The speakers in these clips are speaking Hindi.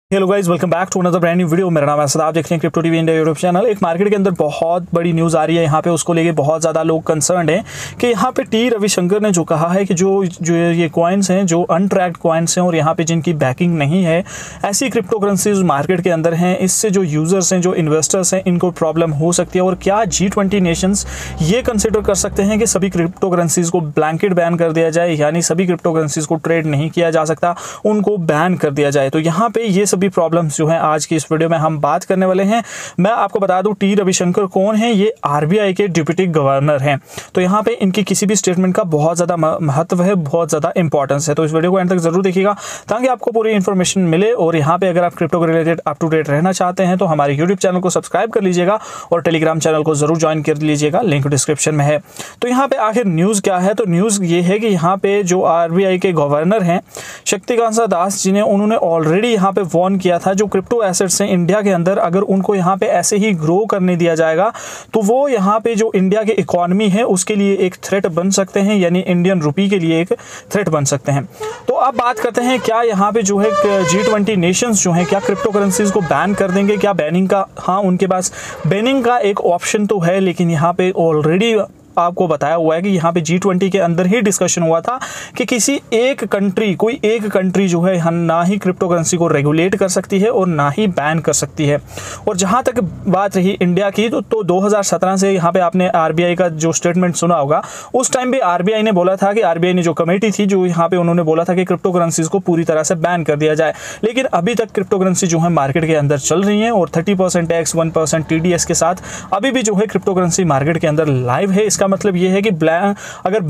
Hello guys, welcome back to another brand new video. मेरा नाम है असद, आप देख रहे हैं crypto TV India YouTube channel. एक मार्केट के अंदर बहुत बड़ी न्यूज़ आ रही है यहाँ पे, उसको लेके बहुत ज़्यादा लोग कंसर्न हैं कि यहाँ पे टी रविशंकर ने जो कहा है कि जो ये कॉइन्स हैं, जो अनट्रैक्ड कॉइन्स हैं और यहाँ पे जिनकी बैकिंग नहीं है, ऐसी क्रिप्टो करेंसीज मार्केट के अंदर हैं। इससे जो यूज़र्स हैं, जो इन्वेस्टर्स हैं, इनको प्रॉब्लम हो सकती है। और क्या G20 नेशंस ये कंसिडर कर सकते हैं कि सभी क्रिप्टो करेंसीज को ब्लैंकेट बैन कर दिया जाए, यानी सभी क्रिप्टो करेंसीज को ट्रेड नहीं किया जा सकता, उनको बैन कर दिया जाए। तो यहाँ पे ये सभी प्रॉब्लम्स जो हैं आज की इस वीडियो में हम बात करने वाले हैं। मैं आपको बता दूं टी रविशंकर कौन है। ये RBI के डिप्टी गवर्नर हैं। तो यहाँ पे इनकी किसी भी स्टेटमेंट का बहुत ज़्यादा महत्व है, बहुत ज़्यादा इंपॉर्टेंस है। तो इस वीडियो को एंड तक जरूर देखिएगा ताकि आपको पूरी इन्फॉर्मेशन मिले। और यहाँ पे अगर आप क्रिप्टो के रिलेटेड अप टू डेट रहना चाहते हैं तो हमारे यूट्यूब चैनल को सब्सक्राइब कर लीजिएगा और टेलीग्राम चैनल को जरूर ज्वाइन कर लीजिएगा, लिंक डिस्क्रिप्शन में है। तो यहाँ पे आखिर न्यूज़ क्या है? तो न्यूज़ ये है कि यहाँ पे जो RBI के गवर्नर हैं शक्तिकांत दास जी ने, उन्होंने ऑलरेडी यहाँ पे वार्न किया था जो क्रिप्टो एसेट्स हैं इंडिया के अंदर, अगर उनको यहाँ पे ऐसे ही ग्रो करने दिया जाएगा तो वो यहाँ पे जो इंडिया की इकोनॉमी है उसके लिए एक थ्रेट बन सकते हैं, यानी इंडियन रुपी के लिए एक थ्रेट बन सकते हैं। तो अब बात करते हैं क्या यहाँ पे जो है G20 नेशंस जो हैं क्या क्रिप्टो करेंसीज को बैन कर देंगे? क्या बैनिंग का, हाँ उनके पास बैनिंग का एक ऑप्शन तो है, लेकिन यहाँ पे ऑलरेडी आपको बताया हुआ है कि यहाँ पे G20 के अंदर ही डिस्कशन हुआ था कि किसी एक कंट्री, कोई एक कंट्री जो है ना ही क्रिप्टो करेंसी को रेगुलेट कर सकती है और ना ही बैन कर सकती है। और जहाँ तक बात रही इंडिया की तो 2017 से यहाँ पे आपने RBI का जो स्टेटमेंट सुना होगा, उस टाइम भी RBI ने बोला था कि RBI ने जो कमेटी थी जो यहाँ पे उन्होंने बोला था कि क्रिप्टो करेंसीज को पूरी तरह से बैन कर दिया जाए। लेकिन अभी तक क्रिप्टो करेंसी जो है मार्केट के अंदर चल रही है और 30% टैक्स, 1% TDS के साथ अभी भी जो है क्रिप्टो करेंसी मार्केट के अंदर लाइव है। इसका मतलब ये है कि अगर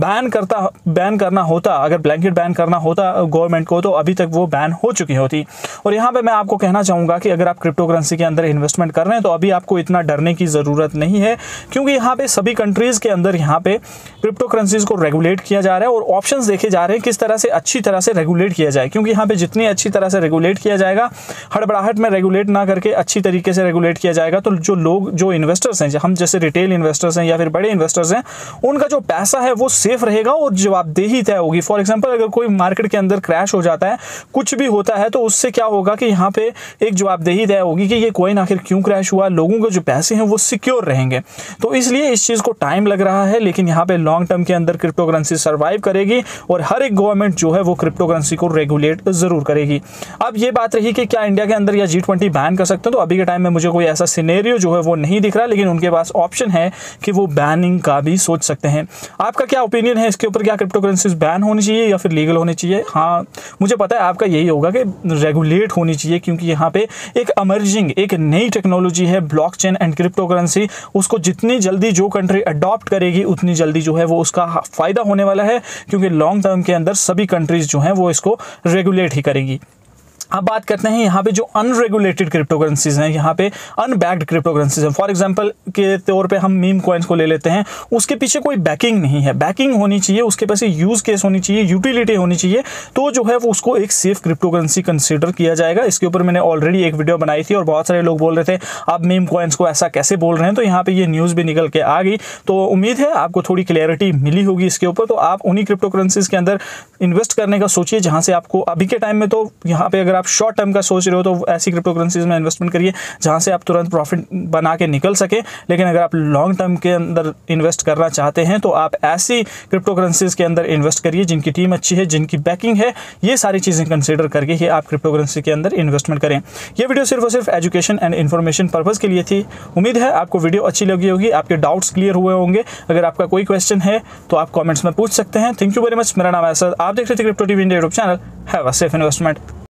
बैन करना होता, अगर ब्लैंकेट बैन करना होता गवर्नमेंट को, तो अभी तक वो बैन हो चुकी होती। और यहाँ पे मैं आपको कहना चाहूँगा कि अगर आप क्रिप्टो करेंसी के अंदर इन्वेस्टमेंट कर रहे हैं तो अभी आपको इतना डरने की ज़रूरत नहीं है, क्योंकि यहाँ पे सभी कंट्रीज़ के अंदर यहाँ पे क्रिप्टो करेंसीज को रेगुलेट किया जा रहा है और ऑप्शंस देखे जा रहे हैं किस तरह से अच्छी तरह से रेगुलेट किया जाए। क्योंकि यहाँ पे जितनी अच्छी तरह से रेगुलेट किया जाएगा, हड़बड़ाहट में रेगुलेट ना करके अच्छी तरीके से रेगुलेट किया जाएगा, तो जो लोग, जो इन्वेस्टर्स हैं, हम जैसे रिटेल इन्वेस्टर्स हैं या फिर बड़े इन्वेस्टर्स हैं, उनका जो पैसा है वो सेफ रहेगा और जवाबदेही तय होगी। फॉर एग्जांपल अगर कोई मार्केट के अंदर क्रैश हो जाता है, कुछ भी होता है, तो उससे क्या होगा कि यहाँ पे एक जवाबदेही तय होगी कि ये कॉइन आखिर क्यों क्रैश हुआ, लोगों के जो पैसे हैं वो सिक्योर रहेंगे। तो इसलिए इस चीज़ को टाइम लग रहा है, लेकिन यहाँ पे लॉन्ग टर्म के अंदर क्रिप्टो करेंसी सर्वाइव करेगी और हर एक गवर्नमेंट जो है वो क्रिप्टो करेंसी को रेगुलेट जरूर करेगी। अब ये बात रही कि क्या इंडिया के अंदर या G20 बैन कर सकते हैं, तो अभी के टाइम में मुझे कोई ऐसा सिनेरियो जो है वो नहीं दिख रहा, लेकिन उनके पास ऑप्शन है कि वो बैनिंग का भी सोच सकते हैं। आपका क्या ओपिनियन है इसके ऊपर? क्या क्रिप्टो करेंसीज बैन होनी चाहिए या फिर लीगल होनी चाहिए? हाँ, मुझे पता है आपका यही होगा कि रेगुलेट होनी चाहिए, क्योंकि यहाँ पे एक अमर्जिंग, एक नई टेक्नोलॉजी है ब्लॉकचेन एंड क्रिप्टो करेंसी। उसको जितनी जल्दी जो कंट्री अडॉप्ट करेगी उतनी जल्दी जो है वो उसका फायदा होने वाला है, क्योंकि लॉन्ग टर्म के अंदर सभी कंट्रीज जो हैं वो इसको रेगुलेट ही करेंगी। अब बात करते हैं यहाँ पे जो अनरेगुलेटेड क्रिप्टो करेंसीज हैं, यहाँ पे अनबैक्ड क्रिप्टो करेंसीज हैं। फॉर एग्जांपल के तौर पे हम मीम कॉइन्स को ले लेते हैं, उसके पीछे कोई बैकिंग नहीं है। बैकिंग होनी चाहिए, उसके पास यूज़ केस होनी चाहिए, यूटिलिटी होनी चाहिए, तो जो है वो उसको एक सेफ क्रिप्टो करेंसी कंसिडर किया जाएगा। इसके ऊपर मैंने ऑलरेडी एक वीडियो बनाई थी और बहुत सारे लोग बोल रहे थे आप मीम कॉइन्स को ऐसा कैसे बोल रहे हैं, तो यहाँ पर ये न्यूज़ भी निकल के आ गई। तो उम्मीद है आपको थोड़ी क्लैरिटी मिली होगी इसके ऊपर। तो आप उन्हीं क्रिप्टो करेंसीज के अंदर इन्वेस्ट करने का सोचिए जहाँ से आपको अभी के टाइम में, तो यहाँ पे अगर आप शॉर्ट टर्म का सोच रहे हो तो ऐसी क्रिप्टो करेंसीज में इन्वेस्टमेंट करिए जहां से आप तुरंत प्रॉफिट बना के निकल सके। लेकिन अगर आप लॉन्ग टर्म के अंदर इन्वेस्ट करना चाहते हैं तो आप ऐसी क्रिप्टो करेंसीज के अंदर इन्वेस्ट करिए जिनकी टीम अच्छी है, जिनकी बैकिंग है। ये सारी चीज़ें कंसीडर करके ही आप क्रिप्टो करेंसी के अंदर इन्वेस्टमेंट करें। ये वीडियो सिर्फ और सिर्फ एजुकेशन एंड इन्फॉर्मेशन पर्पज़ के लिए थी। उम्मीद है आपको वीडियो अच्छी लगी होगी, आपके डाउट्स क्लियर हुए होंगे। अगर आपका कोई क्वेश्चन है तो आप कॉमेंट्स में पूछ सकते हैं। Thank you very much. मेरा नाम है असद, आप देख रहे थे crypto TV India YouTube channel. Have a safe investment.